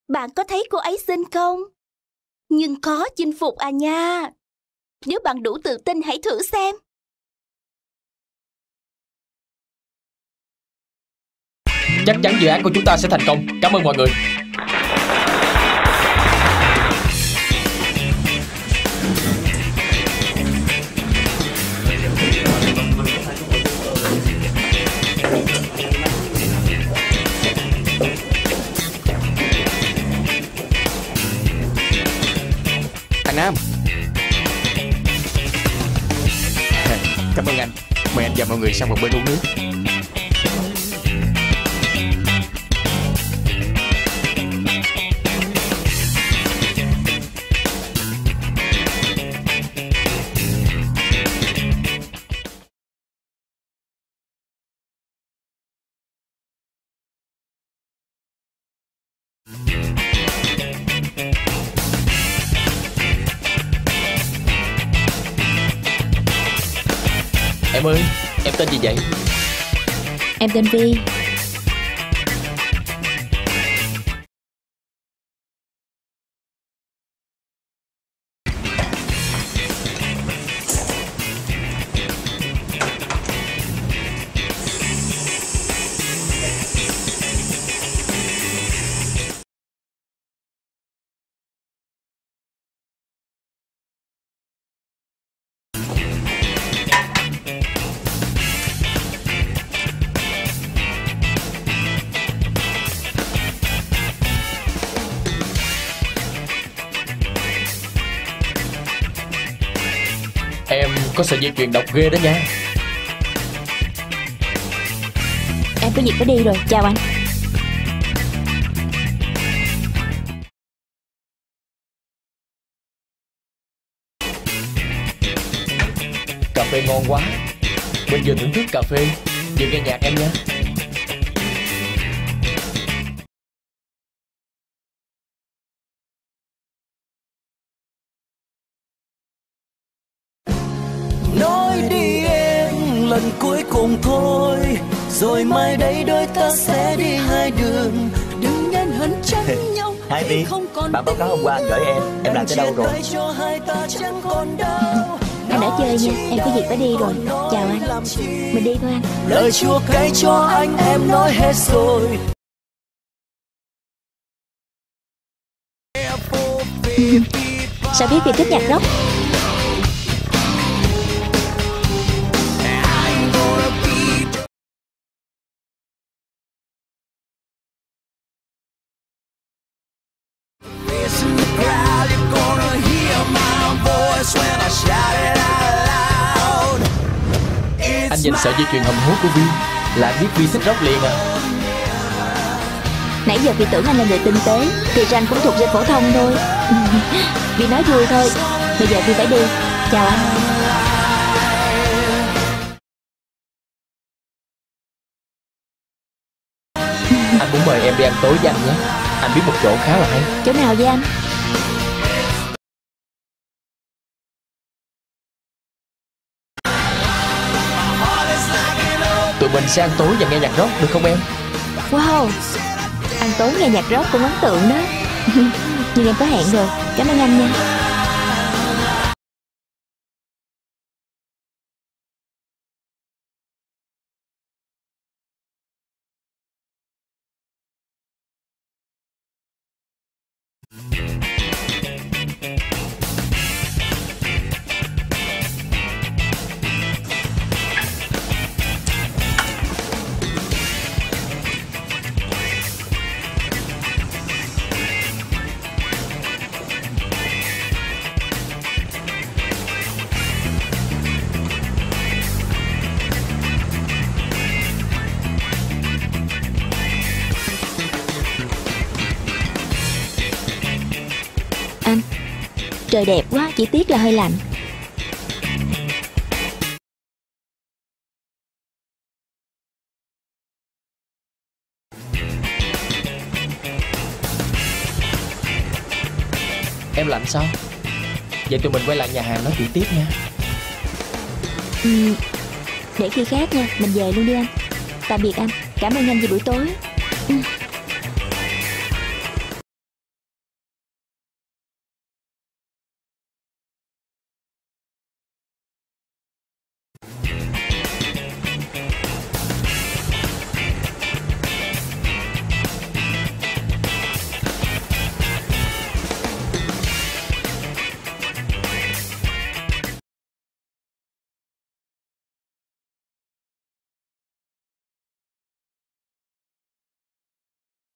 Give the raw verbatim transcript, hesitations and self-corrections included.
Bạn có thấy cô ấy xinh không? Nhưng khó chinh phục à nha. Nếu bạn đủ tự tin hãy thử xem. Chắc chắn dự án của chúng ta sẽ thành công. Cảm ơn mọi người. Anh Nam. Cảm ơn anh. Mời anh và mọi người sang một bên uống nước. Em ơi, em tên gì vậy? Em tên Vi. Em có sợi dây chuyền độc ghê đó nha. Em có việc phải đi rồi, chào anh. Cà phê ngon quá. Bây giờ thưởng thức cà phê, vừa nghe nhạc em nha. Nói đi em lần cuối cùng thôi, rồi mai đây đôi ta sẽ đi hai đường. Đừng nên hận tránh nhau. Hai Vi, bạn báo cáo hôm qua anh gửi em, em làm tới đâu rồi? Anh đã chơi nha, em có việc phải đi rồi. Chào anh. Mình đi thôi anh. Lời chua cay cho anh em nói hết rồi. Sao biết vì thích nhạc rock? Anh nhìn sợi dây chuyền hầm hố của Vi là anh biết Vi thích rock liền à. Nãy giờ Vi tưởng anh là người tinh tế, thì ra anh cũng thuộc danh phổ thông thôi. Vi nói vui thôi. Bây giờ Vi phải đi. Chào anh. Anh muốn mời em đi ăn tối với anh nhé. Anh biết một chỗ khá là hay. Chỗ nào với anh? Tụi mình sẽ ăn tối và nghe nhạc rock được không em? Wow, ăn tối nghe nhạc rock cũng ấn tượng đó. Nhưng em có hẹn rồi. Cảm ơn anh nha. Anh, trời đẹp quá, chỉ tiếc là hơi lạnh. Em lạnh sao? Vậy tụi mình quay lại nhà hàng nói chuyện tiếp nha. Ừ, để khi khác nha, mình về luôn đi anh. Tạm biệt anh, cảm ơn anh vì buổi tối. Ừ.